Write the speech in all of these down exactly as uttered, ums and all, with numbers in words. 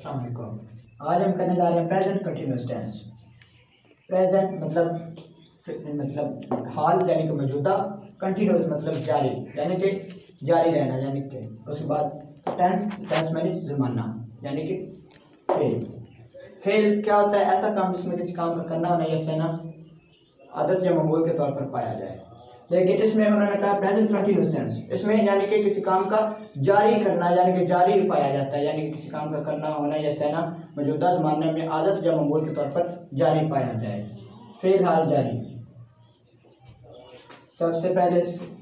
अस्सलाम वालेकुम। आज हम करने जा रहे हैं प्रेजेंट कंटिन्यूअस टेंस। प्रेजेंट मतलब मतलब हाल यानी कि मौजूदा, कंटिन्यूअस मतलब जारी यानी कि जारी रहना, यानी कि उसके बाद टेंस टेंस मैंने ज़माना यानी कि फेल। फेल क्या होता है? ऐसा काम जिसमें किसी काम का करना होना या सहना आदत या मामूल के तौर पर पाया जाए। लेकिन इसमें उन्होंने कहा प्रेजेंट कंटिन्यूअस टेंस, इसमें यानी कि किसी काम का जारी करना यानी कि जारी पाया जाता है, यानी कि किसी काम का करना होना या सहना मौजूदा ज़माने में आदत या मामूल के तौर पर जारी पाया जाए। फेल हाल जारी। सबसे पहले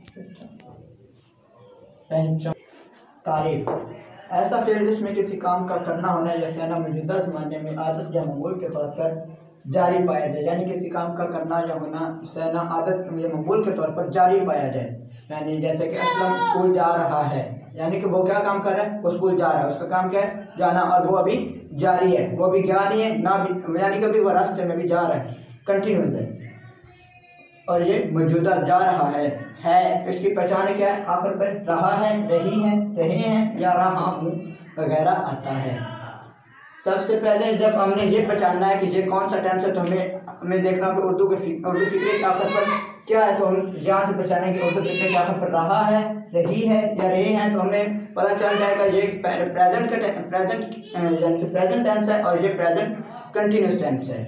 तारीफ, ऐसा फेल जिसमें किसी काम का करना होना या सहना मौजूदा ज़माने में आदत या मामूल के तौर पर जारी पाया जाए, यानी किसी काम का करना या होना सहना आदत या मामूल के तौर पर जारी पाया जाए। यानी जैसे कि असलम स्कूल जा रहा है, यानी कि वो क्या काम कर रहा है? वो स्कूल जा रहा है, उसका काम क्या है? जाना, और वो अभी जारी है, वो भी गया नहीं है ना भी, यानी कि अभी वो रास्ते में भी जा रहा है, कंटिन्यूस है। और ये मौजूदा जा रहा है है इसकी पहचान क्या है? आखिर पर रहा है, रही है, रहे हैं या रहा हूँ वगैरह आता है। सबसे पहले जब हमने ये पहचानना है कि ये कौन सा टेंस है, तो हमें हमें देखना कि उर्दू के उर्दू फिक्रे के आखिर पर क्या है। तो हम यहाँ से पहचाने कि उर्दू फिक्रे के आखिर पर रहा है, रही है या रहे हैं, तो हमें पता चल जाएगा ये प्रेजेंट का प्रेजेंट यानी कि प्रेजेंट टेंस है और ये प्रेजेंट कंटिन्यूस टेंस है।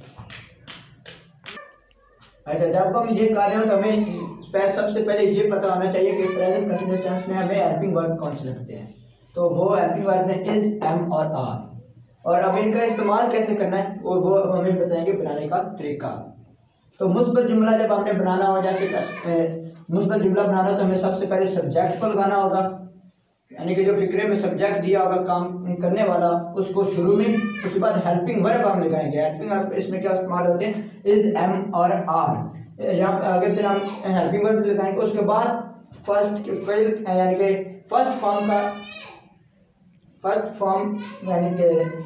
अच्छा, जब हम ये कर रहे हो तो हमें सबसे पहले ये पता होना चाहिए कि प्रेजेंट कंटिन्यूस टेंस में हमें हेल्पिंग वर्ब कौन से लगते हैं। तो वो हेल्पिंग वर्ब में इज, एम और आर। और अब इनका इस्तेमाल कैसे करना है वो वो हमें बताएंगे बनाने का तरीका। तो मुस्बत जुमला जब हमने बनाना हो, जैसे मुस्बत जुमला बनाना तो हमें सबसे पहले सब्जेक्ट को लगाना होगा, यानी कि जो फिक्रे में सब्जेक्ट दिया होगा काम करने वाला उसको शुरू में, उसके बाद हेल्पिंग वर्ब हम लगाएंगे। हेल्पिंग वर्ब इसमें क्या इस्तेमाल होते हैं? इज, एम और आर। यहाँ पे आगे फिर हम हेल्पिंग वर्ब लगाएंगे। उसके बाद फर्स्ट फेल यानी कि फर्स्ट फॉर्म का फर्स्ट फॉर्म यानी कि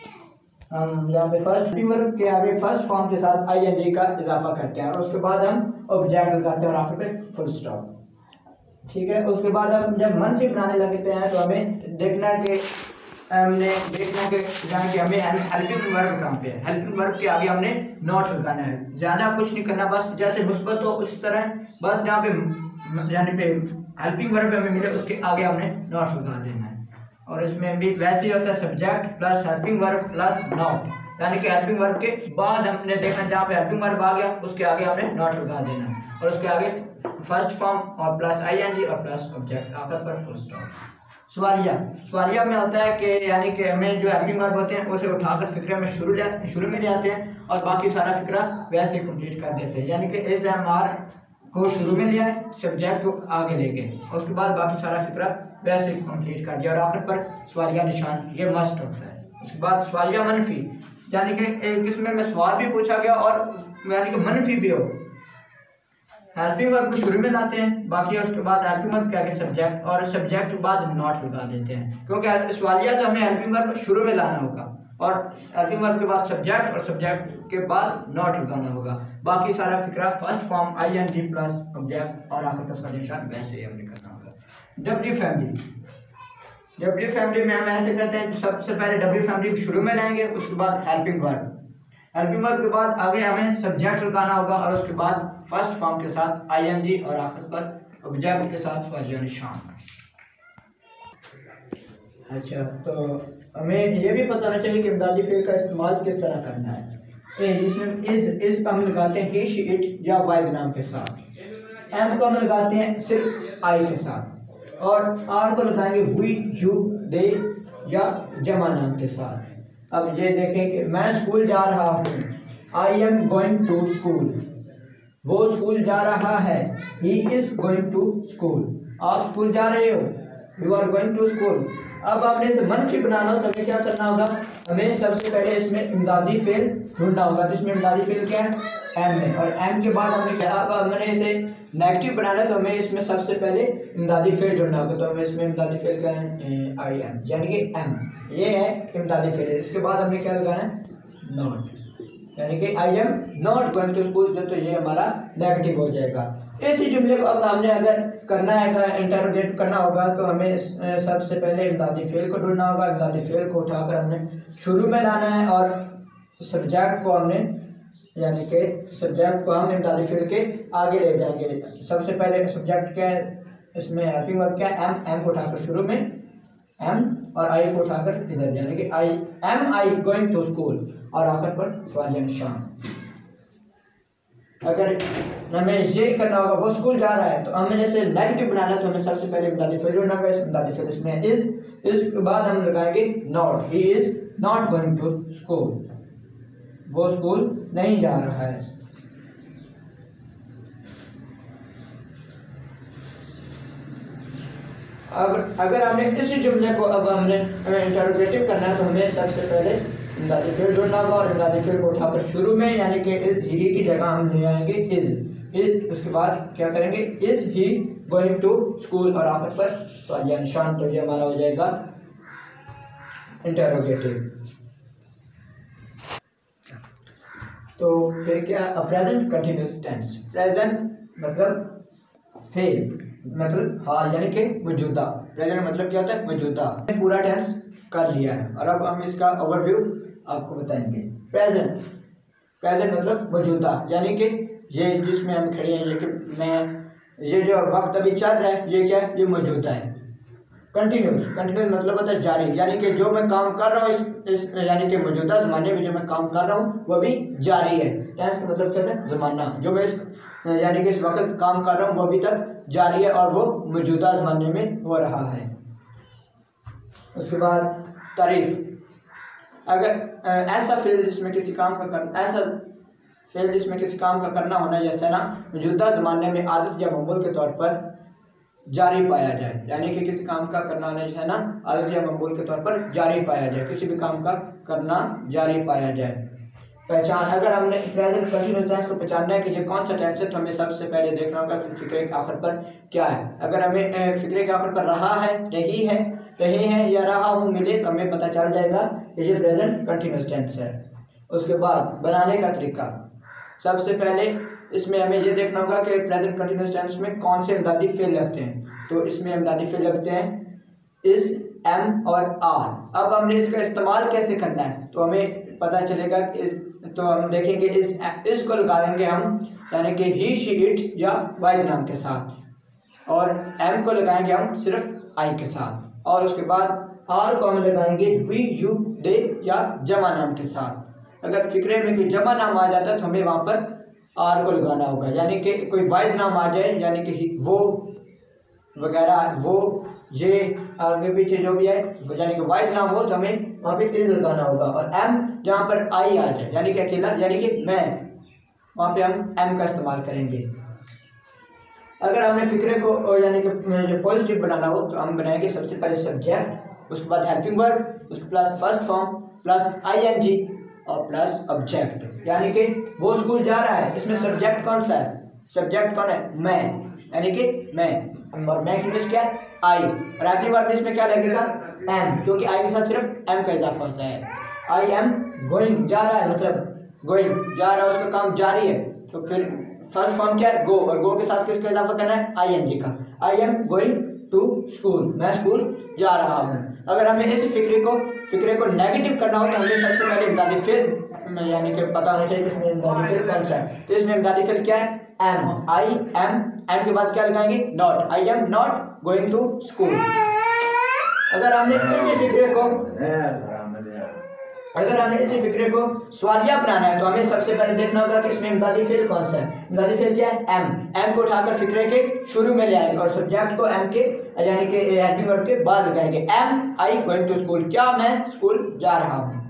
हम यहाँ पे फर्स्ट वर्ब के आगे फर्स्ट फॉर्म के साथ आई एन डी का इजाफा करते हैं और उसके बाद हम ऑब्जेक्ट लगाते हैं और आखिर पे फुल स्टॉप। ठीक है, उसके बाद हम जब मनफी बनाने लगते हैं तो हमें देखना कि हमने देखना कि कि हमें हेल्पिंग वर्ब कहाँ पे है। हेल्पिंग वर्ब के आगे हमने नॉट लगाना है, ज़्यादा कुछ नहीं करना, बस जैसे मुस्बत हो उस तरह, बस जहाँ पे यानी पे हेल्पिंग वर्ब हमें मिले उसके आगे हमने नॉट लगा देना है। और इसमें भी वैसे ही होता है subject plus helping verb plus not, यानी कि हेल्पिंग वर्ब के बाद हमने देखना जहाँ पे हेल्पिंग वर्ब आ गया उसके आगे हमने नॉट लगा देना और उसके आगे फर्स्ट फॉर्म और प्लस आई एन जी और प्लस ऑब्जेक्ट, आखिर पर फुल स्टॉप। सवालिया, सवालिया में होता है कि यानी कि हमें जो हेल्पिंग वर्ब होते हैं उसे उठाकर फिक्रे में शुरू शुरू में ले आते हैं और बाकी सारा फिक्रा वैसे कंप्लीट कर देते हैं, यानी कि इस एम आर को शुरू में लिया है, सब्जेक्ट को आगे ले गए, उसके बाद बाकी सारा फिक्रा वैसे कंप्लीट कर दिया और आखिर पर सवालिया निशान ये मस्ट होता है। उसके बाद सवालिया मनफी, यानी कि एक इसमें में सवाल भी पूछा गया और यानी कि मनफी भी हो। हेल्पिंग वर्ब को शुरू में लाते हैं, बाकी उसके बाद हेल्पिंग वर्ब के आगे सब्जेक्ट और सब्जेक्ट के बाद नॉट लगा देते हैं, क्योंकि सवालिया तो हमें हेल्पिंग वर्ब शुरू में लाना होगा और हेल्पिंग वर्ब के बाद सब्जेक्ट और सब्जेक्ट के बाद नॉट लगाना होगा। बाकी सारा फिक्रा first form I N G plus object और आखिर तक उसका निशान वैसे ही हमने करना होगा। डब्ल्यू फैमिली, डब्ल्यू फैमिली में हम ऐसे करते हैं, सबसे पहले डब्ल्यू फैमिली को शुरू में लाएंगे, उसके बाद हेल्पिंग वर्ब, हेल्पिंग वर्ब के बाद आगे हमें सब्जेक्ट लगाना होगा और उसके बाद फर्स्ट फॉर्म के साथ आई एन जी और आखिर पर ऑब्जेक्ट के साथ सवालिया निशान। अच्छा, तो हमें ये भी पता होना चाहिए कि इमदादी फेल का इस्तेमाल किस तरह करना है। ए, इसमें इज इज हम लगाते हैं ही, शी, इट या वाइड नाम के साथ। एम को हम लगाते हैं सिर्फ आई के साथ और आर को लगाएंगे हुई, यू, दे या जमा नाम के साथ। अब ये देखें कि मैं स्कूल जा रहा हूँ, I am going to school, वो स्कूल जा रहा है, he is going to school, आप स्कूल जा रहे हो, you are going to school. अब आपने इसे मनफी बनाना हो तो हमें क्या करना होगा? हमें सबसे पहले इसमें इमदादी फेल ढूंढना होगा। तो इसमें इमदादी फेल क्या है? एम है, और एम के बाद हमने क्या, अब हमने इसे नेगेटिव बनाना तो हमें इसमें सबसे पहले इमदादी फेल ढूंढना होगा। तो हमें इसमें इमदादी फेल क्या है? आई एम, यानी कि एम, ये है इमदादी फेल। इसके बाद हमने क्या लगाना है? नॉट, यानी कि I am not going to school, तो ये हमारा नेगेटिव हो जाएगा। इसी जुमले को अब हमने अगर करना है, अगर इंटरोगेट करना होगा तो हमें सबसे पहले इमदादी फेल को ढूंढना होगा। इमदादी फेल को उठाकर हमने शुरू में लाना है और सब्जेक्ट को हमने यानी कि सब्जेक्ट को हम इमदादी फेल के आगे ले जाएंगे। सबसे पहले सब्जेक्ट क्या है, इसमें हेल्पिंग वर्ब क्या है, एम। एम को उठाकर शुरू में एम और आई को उठाकर इधर, यानी कि I am I going to school और आखिर पर सवालिया निशान। अगर हमें ये करना होगा वो स्कूल जा रहा है तो हमें इसे नेगेटिव बनाना है, तो हमें सबसे पहले इमदादी फेल ढूंढना होगा। इस इमदादी फेल इसमें इज, इसके बाद हम लगाएंगे not. He is not going to school, वो स्कूल नहीं जा रहा है। अब अगर हमने इसी जुमले को अब हमने इंटरोगेटिव करना है तो हमें सबसे पहले इमदादी फेल ढूंढना होगा और इमदादी फेल को उठाकर शुरू में यानी कि ही की जगह हम ले आएंगे इज। इज उसके बाद क्या करेंगे, is he going to school और आखिर पर सवालिया निशान। तो ये हमारा हो जाएगा इंटरोगेटिव। तो फिर क्या, प्रेजेंट कंटिन्यूअस टेंस। प्रेजेंट मतलब फेल मतलब हाल यानी कि मौजूदा। प्रेजेंट मतलब क्या होता है, मौजूदा। पूरा टेंस कर लिया है और अब हम इसका ओवरव्यू आपको बताएंगे। प्रेजेंट प्रेजेंट मतलब मौजूदा, यानी कि ये जिसमें हम खड़े हैं, ये कि मैं ये जो वक्त अभी चल रहा है ये क्या है, ये मौजूदा है। कंटिन्यूस कंटिन्यूस मतलब होता है जारी, यानी कि जो मैं काम कर रहा हूँ इस इस यानी कि मौजूदा ज़माने में जो मैं काम कर रहा हूँ वो भी जारी है। टेंस मतलब क्या है, ज़माना। जो मैं इस यानी कि इस वक्त काम कर रहा हूँ वो अभी तक जारी है और वो मौजूदा ज़माने में हो रहा है। उसके बाद तारीफ, अगर ऐसा फेल जिसमें किसी काम का कर ऐसा फेल जिसमें किसी काम का करना होना जैसे ना मौजूदा ज़माने में आदत या मामूल के तौर पर जारी पाया जाए, यानी कि किसी काम का करना होना है ना आदत या मामूल के तौर पर जारी पाया जाए, किसी भी काम का करना जारी पाया जाए। पहचान, अगर हमने प्रेजेंट कंटिन्यूअस टेंस को पहचानना है कि ये कौन सा टेंस है तो हमें सबसे पहले देखना होगा कि फिक्रे के आखिर पर क्या है। अगर हमें फिक्रे के आखिर पर रहा है, रही है, रहे हैं या रहा हूँ मिले तो हमें पता चल जाएगा कि ये प्रेजेंट कंटिन्यूअस टेंस है। उसके बाद बनाने का तरीका, सबसे पहले इसमें हमें ये देखना होगा कि प्रेजेंट कंटिन्यूअस टेंस में कौन से इमदादी फेल लगते हैं। तो इसमें इमदादी फेल लगते हैं इज, एम और आर। अब हमने इसका इस्तेमाल कैसे करना है तो हमें पता चलेगा कि तो हम देखेंगे इस इसको लगा देंगे हम यानी कि ही, शी, इट या वाहिद नाम के साथ, और एम को लगाएंगे हम सिर्फ आई के साथ, और उसके बाद आर को हम लगाएंगे वी, यू, दे या जमा नाम के साथ। अगर फिक्रे में कोई जमा नाम आ जाता है तो हमें वहाँ पर आर को लगाना होगा, यानी कि कोई वाहिद नाम आ जाए यानी कि वो वगैरह, वो, ये, आगे पीछे जो भी है यानी कि वाहिद नाम हो तो हमें वहाँ पे इज लगाना होगा। और एम जहाँ पर आई आ जाए यानी कि अकेला यानी कि मैं, वहाँ पे हम एम का इस्तेमाल करेंगे। अगर हमने फिक्रे को यानी कि पॉजिटिव बनाना हो तो हम बनाएंगे सबसे पहले सब्जेक्ट, उसके बाद हेल्पिंग वर्ब, उसके बाद first form plus I N G और प्लस ऑब्जेक्ट, यानी कि वो स्कूल जा रहा है। इसमें सब्जेक्ट कौन सा है, सब्जेक्ट कौन है, मैं, यानी कि मैं, और मैं की इंग्लिश क्या है, आई, और हेल्पिंग वर्ब इसमें क्या लगेगा, एम, क्योंकि आई के साथ सिर्फ एम का इजाफा होता है। आई एम गोइंग, जा रहा है मतलब गोइंग, जा रहा है, उसका काम जारी है। तो फिर फर्स्ट फॉर्म क्या है, गो, और गो के साथ किसका इजाफा करना है, आई एन जी का। I am going to school, मैं स्कूल जा रहा हूँ। अगर हमें इस फिक्रे को फिक्रे को नेगेटिव करना हो तो हमें सबसे पहले इमदादी फेल यानी कि पता होना चाहिए कि इसमें इमदादी फेल कौन सा है। तो इसमें इमदादी फेल क्या है, एम, आई एम, एम के बाद क्या लगाएंगे, not, I am not going to school. अगर हमने इसी फिक्रे को अगर हमने इसी फिक्रे को सवालिया बनाना है तो हमें सबसे पहले देखना होगा कि इसमें इमदादी फेल कौन सा है। इमदादी फेल क्या है, एम, एम को उठाकर फिक्रे के शुरू में ले आएंगे और सब्जेक्ट को एम के यानी कि हेल्पिंग वर्ब के बाद लगाएंगे। Am I going to school, क्या मैं स्कूल जा रहा हूँ।